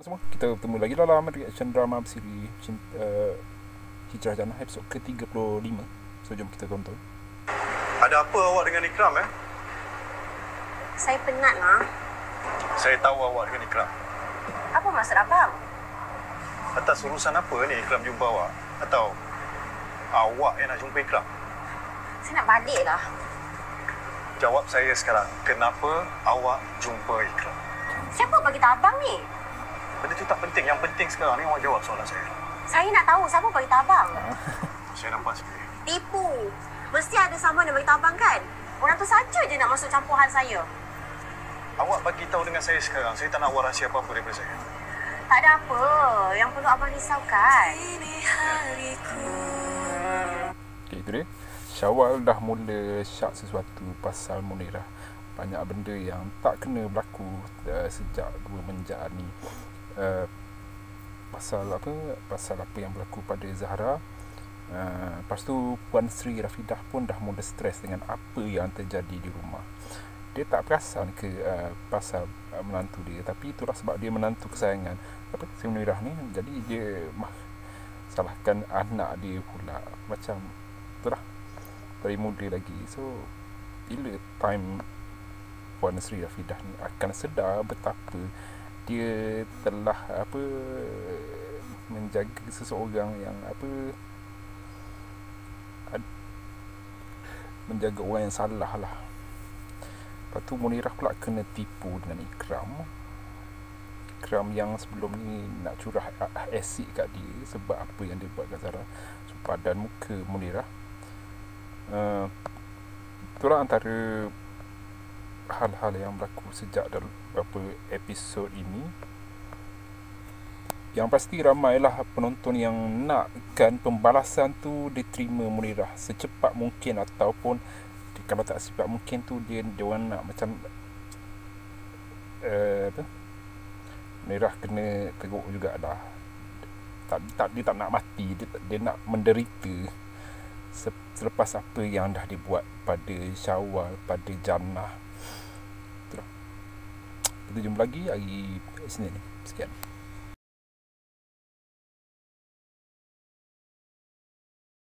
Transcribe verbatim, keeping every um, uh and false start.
Semua kita bertemu lagi dalam reaction drama bersiri Cinta, uh, Hijrah Jannah episod ke tiga puluh lima. So jom kita tonton. Ada apa awak dengan Ikram eh? Saya penat lah. Saya tahu awak dengan Ikram. Apa maksud abang? Atas urusan apa ni Ikram jumpa awak? Atau awak yang nak jumpa Ikram? Saya nak balik lah. Jawab saya sekarang. Kenapa awak jumpa Ikram? Siapa bagi tahu abang ni? Benda tu tak penting. Yang penting sekarang ni awak jawab soalan saya. Saya nak tahu siapa bagi tahu abang. Saya nampak sendiri. Tipu. Mesti ada someone yang bagi tahu abang kan? Orang tu saja je nak masuk campur hal saya. Awak bagi tahu dengan saya sekarang. Saya tak nak awak rahsia apa-apa daripada saya. Tak ada apa. Yang perlu abang risaukan. Okay, itu dia. Syawal dah mula syak sesuatu pasal Munirah. Banyak benda yang tak kena berlaku uh, sejak dua menjak ni. Uh, pasal apa pasal apa yang berlaku pada Zahra. Uh, lepas tu Puan Sri Rafidah pun dah mula stres dengan apa yang terjadi di rumah. Dia tak perasan ke uh, pasal uh, menantu dia, tapi itulah sebab dia menantu kesayangan apa si Munirah ni, jadi dia mah salahkan anak dia pula. Macam itulah dari muda lagi. So bila time Puan Sri Rafidah ni akan sedar betapa dia telah apa menjaga seseorang yang apa menjaga orang yang salah lah. Lepas tu Munirah pula kena tipu dengan Ikram. Ikram yang sebelum ni nak curah asid kat dia sebab apa yang dia buat kat Zahra. So, padan muka Munirah. Uh, itulah antara hal-hal yang berlaku sejak dalam beberapa episod ini. Yang pasti ramailah penonton yang nakkan pembalasan tu diterima Munirah secepat mungkin, ataupun kalau tak secepat mungkin tu dia dia orang nak macam uh, apa Munirah kena teruk juga dah. Tak, tak dia tak nak mati, dia, dia nak menderita selepas apa yang dah dibuat pada Syawal, pada Jannah. Itulah. Kita jumpa lagi hari Isnin ni. Sekian.